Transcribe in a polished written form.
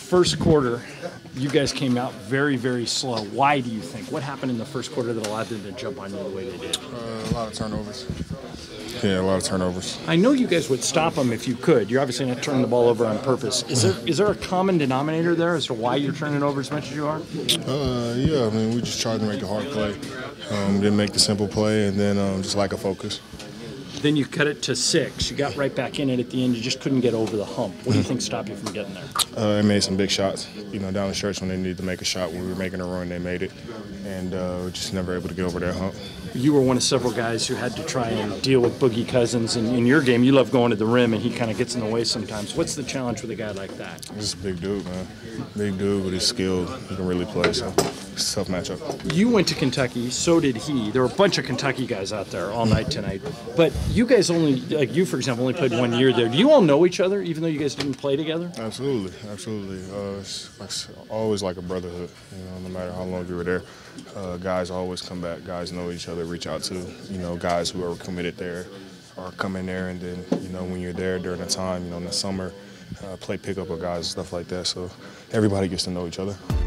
first quarter, you guys came out very, very slow. Why do you think? What happened in the first quarter that allowed them to jump on you the way they did? A lot of turnovers. Yeah, a lot of turnovers. I know you guys would stop them if you could. You're obviously not turning the ball over on purpose. Is there a common denominator there as to why you're turning over as much as you are? Yeah, I mean, we just tried to make a hard play. Didn't make the simple play, and then just lack of focus. Then you cut it to 6. You got right back in it at the end. You just couldn't get over the hump. What do you think stopped you from getting there? They made some big shots. Down the stretch when they needed to make a shot. When we were making a run, they made it. And just never able to get over that hump. You were one of several guys who had to try and deal with Boogie Cousins. And in your game, you love going to the rim, and he kind of gets in the way sometimes. What's the challenge with a guy like that? He's a big dude, man. Big dude, but he's skilled. He can really play, so it's a tough matchup. You went to Kentucky, so did he. There were a bunch of Kentucky guys out there all night tonight. But you guys only, like you, for example, only played 1 year there. Do you all know each other, even though you guys didn't play together? Absolutely. It's always like a brotherhood, no matter how long you were there. Guys always come back. Guys know each other, reach out to, guys who are committed there or come in there. And then, when you're there during the time, in the summer, play pickup with guys and stuff like that. So everybody gets to know each other.